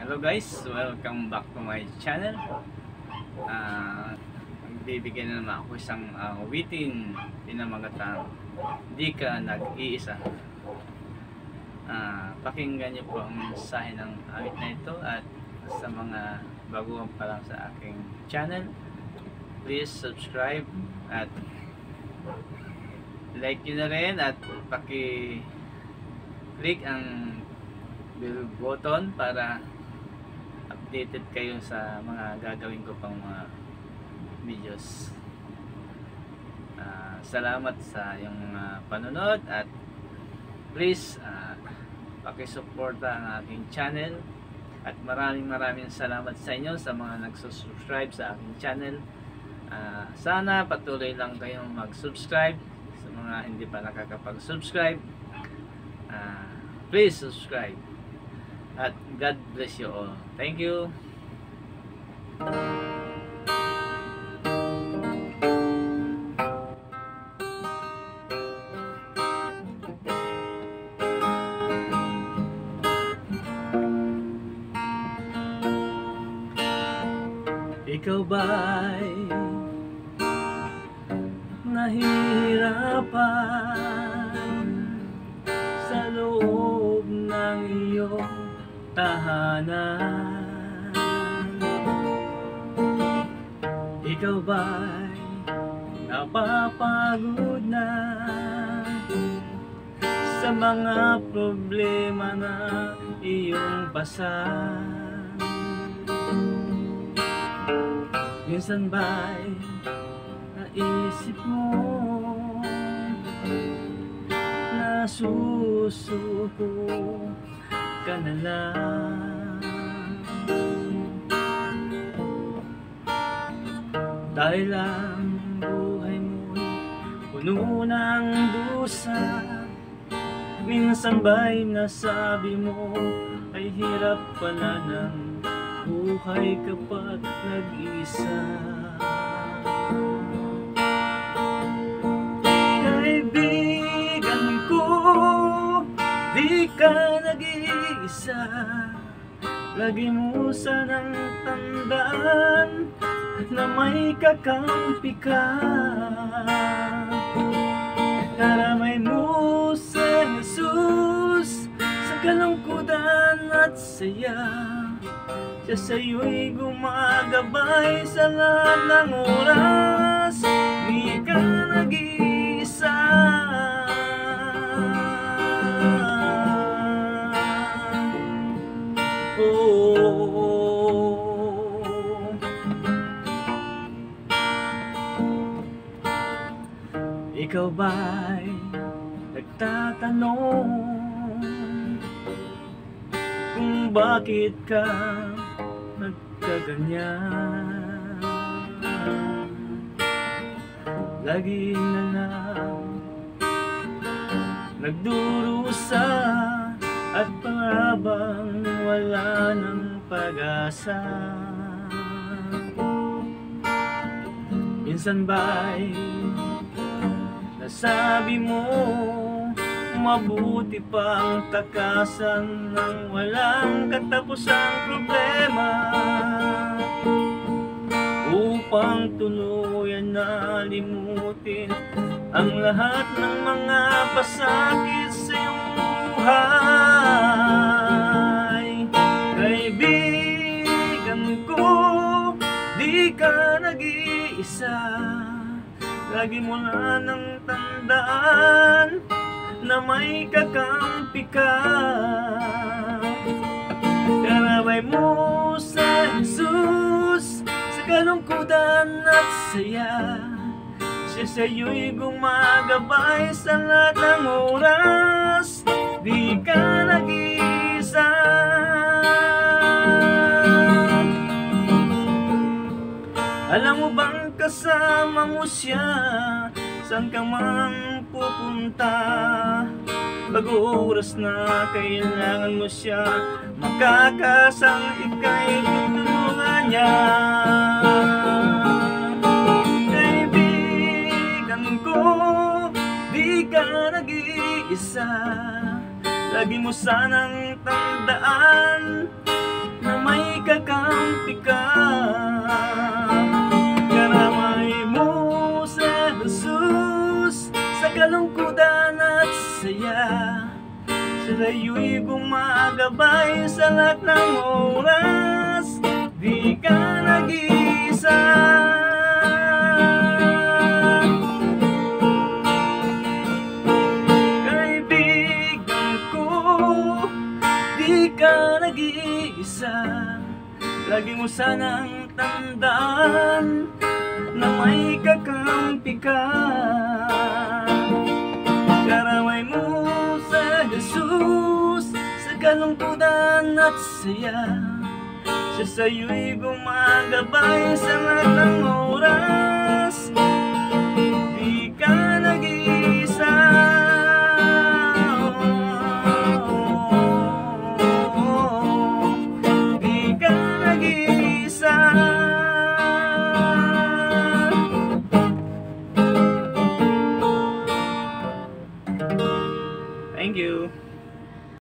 Hello guys, welcome back to my channel. Magbibigay na naman ako isang awitin pinamagatang Di Ka Nag-iisa. Pakinggan niyo po ang mensahe ng awit na ito, at sa mga baguhan pa lang sa aking channel, please subscribe at like nyo na rin, at paki-click ang bell button para updated kayo sa mga gagawin ko pang mga videos. Salamat sa iyong panonood, at please pakisuporta ang aking channel, at maraming salamat sa inyo sa mga nagsusubscribe sa aking channel. Sana patuloy lang kayong mag-subscribe. Sa mga hindi pa nakakapag-subscribe, please subscribe. At God bless you all. Thank you. Ikaw ba'y nahihirapan sa loob ng iyong tahanan? Ikaw ba'y napapagod na sa mga problema na iyong pasan? Minsan ba'y naisip mo na susuko ka na lang, dahil ang buhay mo'y puno ng dusa? Minsan ba'y nasabi mo ay hirap pala ng buhay kapag nag-isa? Kaibigan ko, di ka nag-iisa. Lagi mo sanang tandaan na may kakampi ka. Karamay mo sa Jesus sa kalungkutan at saya. Siya sa'yo'y gumagabay sa lahat ng oras. Di ka nag-iisa. Ikaw ba'y nagtatanong kung bakit ka nagkaganyan? Lagi na lang nagdurusa, at parabang wala ng pag-asa. Minsan ba'y nasabi mo mabuti pang takasan ng walang katapusang problema, upang tuluyan na limutin ang lahat ng mga pasakit sa iyong buhay. Kaibigan ko, di ka nag-iisa. Lagi mo na nang tandaan na may kakampi ka. Karamay mo sa Jesus sa kalungkutan at saya. Siya sa'yo'y gumagabay sa lahat ng oras. Di ka nag-iisa. Alam mo bang kasama mo siya saan ka man pupunta? Pag oras na kailangan mo siya, makakasang ika'y tutulungan niya. Kaibigan ko, di ka nag-iisa. Lagi mo sanang tandaan na sa'yo'y gumagabay sa lahat ng oras. Di ka nag-iisa. Kaibigan ko, di ka nag-iisa. Lagi mo sanang tandaan na may kakampi ka. Karamay mo sa Jesus, sa kalungkutan at saya. Siya sa'yo'y gumagabay sa lahat ng oras. Di ka nag-iisa. Di ka nag-iisa. Thank you.